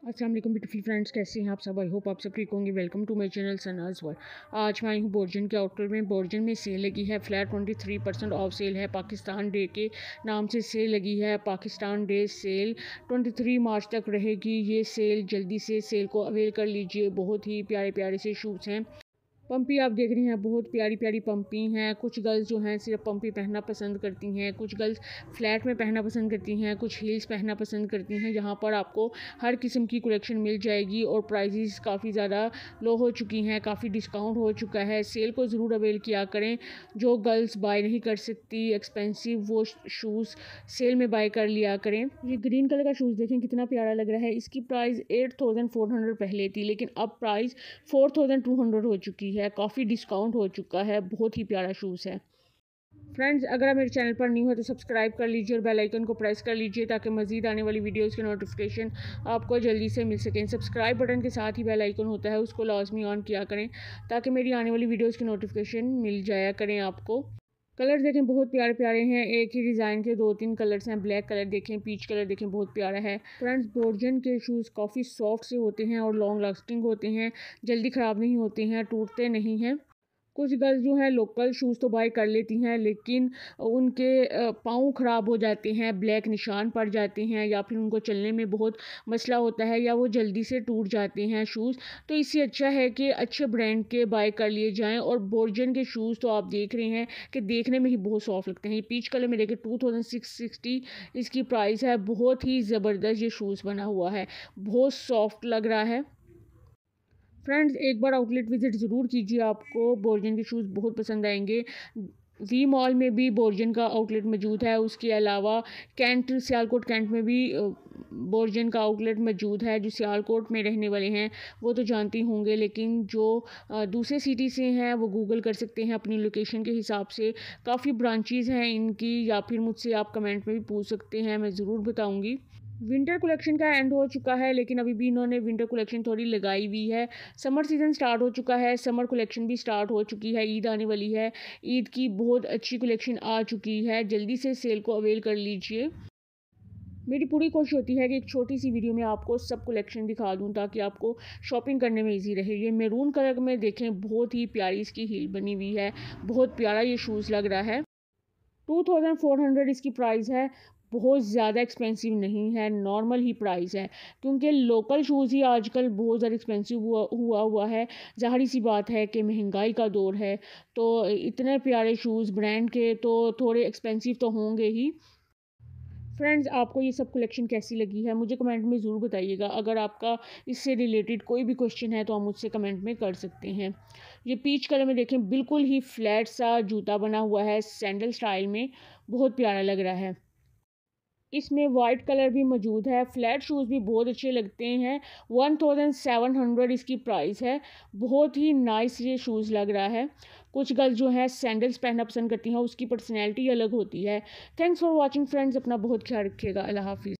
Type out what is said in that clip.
अस्सलाम वालेकुम beautiful friends, कैसे हैं आप सब। आई होप आप सब ठीक होंगे। Welcome to my channel Sanaz world. आज मैं आई हूँ बोर्जन के आउटलेट में। बोर्जन में सेल लगी है, फ्लैट 23% ऑफ सेल है। पाकिस्तान डे के नाम से सेल लगी है। पाकिस्तान डे सेल 23 मार्च तक रहेगी ये सेल। जल्दी से सेल को अवेल कर लीजिए। बहुत ही प्यारे प्यारे से शूज़ हैं। पम्पी आप देख रही हैं, बहुत प्यारी प्यारी पम्पी हैं। कुछ गर्ल्स जो हैं सिर्फ पम्पी पहनना पसंद करती हैं, कुछ गर्ल्स फ्लैट में पहनना पसंद करती हैं, कुछ हील्स पहनना पसंद करती हैं। यहाँ पर आपको हर किस्म की कलेक्शन मिल जाएगी और प्राइजेस काफ़ी ज़्यादा लो हो चुकी हैं, काफ़ी डिस्काउंट हो चुका है। सेल को ज़रूर अवेल किया करें। जो गर्ल्स बाय नहीं कर सकती एक्सपेंसिव, वो शूज़ सेल में बाय कर लिया करें। ये ग्रीन कलर का शूज़ देखें कितना प्यारा लग रहा है। इसकी प्राइस 8400 पहले थी, लेकिन अब प्राइस 4200 हो चुकी है। काफ़ी डिस्काउंट हो चुका है। बहुत ही प्यारा शूज़ है। फ्रेंड्स, अगर आप मेरे चैनल पर न्यू है तो सब्सक्राइब कर लीजिए और बेल आइकन को प्रेस कर लीजिए ताकि मज़ीद आने वाली वीडियोस के नोटिफिकेशन आपको जल्दी से मिल सकें। सब्सक्राइब बटन के साथ ही बेल आइकन होता है, उसको लाजमी ऑन किया करें ताकि मेरी आने वाली वीडियोस की नोटिफिकेशन मिल जाया करें आपको। कलर देखें, बहुत प्यारे प्यारे हैं। एक ही डिज़ाइन के 2-3 कलर्स हैं। ब्लैक कलर देखें, पीच कलर देखें, बहुत प्यारा है। फ्रेंड्स, बोर्जन के शूज़ काफ़ी सॉफ्ट से होते हैं और लॉन्ग लास्टिंग होते हैं, जल्दी ख़राब नहीं होते हैं, टूटते नहीं हैं। कुछ गर्ल्स जो है लोकल शूज़ तो बाय कर लेती हैं, लेकिन उनके पाँव ख़राब हो जाते हैं, ब्लैक निशान पड़ जाते हैं, या फिर उनको चलने में बहुत मसला होता है, या वो जल्दी से टूट जाते हैं शूज़। तो इससे अच्छा है कि अच्छे ब्रांड के बाय कर लिए जाएं। और बोर्जन के शूज़ तो आप देख रहे हैं कि देखने में ही बहुत सॉफ्ट लगते हैं। ये पीच कलर में देखिए 2660 इसकी प्राइस है। बहुत ही ज़बरदस्त ये शूज़ बना हुआ है, बहुत सॉफ्ट लग रहा है। फ्रेंड्स, एक बार आउटलेट विज़िट ज़रूर कीजिए, आपको बोर्जन के शूज़ बहुत पसंद आएंगे। वी मॉल में भी बोर्जन का आउटलेट मौजूद है। उसके अलावा कैंट, सियालकोट कैंट में भी बोर्जन का आउटलेट मौजूद है। जो सियालकोट में रहने वाले हैं वो तो जानती होंगे, लेकिन जो दूसरे सिटी से हैं वो गूगल कर सकते हैं अपनी लोकेशन के हिसाब से। काफ़ी ब्रांचेज़ हैं इनकी, या फिर मुझसे आप कमेंट में भी पूछ सकते हैं, मैं ज़रूर बताऊँगी। विंटर कलेक्शन का एंड हो चुका है, लेकिन अभी भी इन्होंने विंटर कलेक्शन थोड़ी लगाई हुई है। समर सीज़न स्टार्ट हो चुका है, समर कलेक्शन भी स्टार्ट हो चुकी है। ईद आने वाली है, ईद की बहुत अच्छी कलेक्शन आ चुकी है। जल्दी से सेल को अवेल कर लीजिए। मेरी पूरी कोशिश होती है कि एक छोटी सी वीडियो में आपको सब कलेक्शन दिखा दूं ताकि आपको शॉपिंग करने में इजी रहे। ये मैरून कलर में देखें, बहुत ही प्यारी इसकी हील बनी हुई है, बहुत प्यारा ये शूज़ लग रहा है। 2400 इसकी प्राइस है। बहुत ज़्यादा एक्सपेंसिव नहीं है, नॉर्मल ही प्राइस है, क्योंकि लोकल शूज़ ही आजकल बहुत ज़्यादा एक्सपेंसिव हुआ है। ज़ाहिर सी बात है कि महंगाई का दौर है, तो इतने प्यारे शूज़ ब्रांड के तो थोड़े एक्सपेंसिव तो होंगे ही। फ्रेंड्स, आपको ये सब कलेक्शन कैसी लगी है मुझे कमेंट में ज़रूर बताइएगा। अगर आपका इससे रिलेटेड कोई भी क्वेश्चन है तो आप मुझसे कमेंट में कर सकते हैं। ये पीच कलर में देखें, बिल्कुल ही फ्लैट सा जूता बना हुआ है सैंडल स्टाइल में, बहुत प्यारा लग रहा है। इसमें वाइट कलर भी मौजूद है। फ्लैट शूज़ भी बहुत अच्छे लगते हैं। 1700 इसकी प्राइस है। बहुत ही नाइस ये शूज़ लग रहा है। कुछ गर्ल्स जो है सैंडल्स पहनना पसंद करती हैं, उसकी पर्सनैलिटी अलग होती है। थैंक्स फॉर वॉचिंग फ्रेंड्स, अपना बहुत ख्याल रखिएगा। अल्लाह हाफिज़।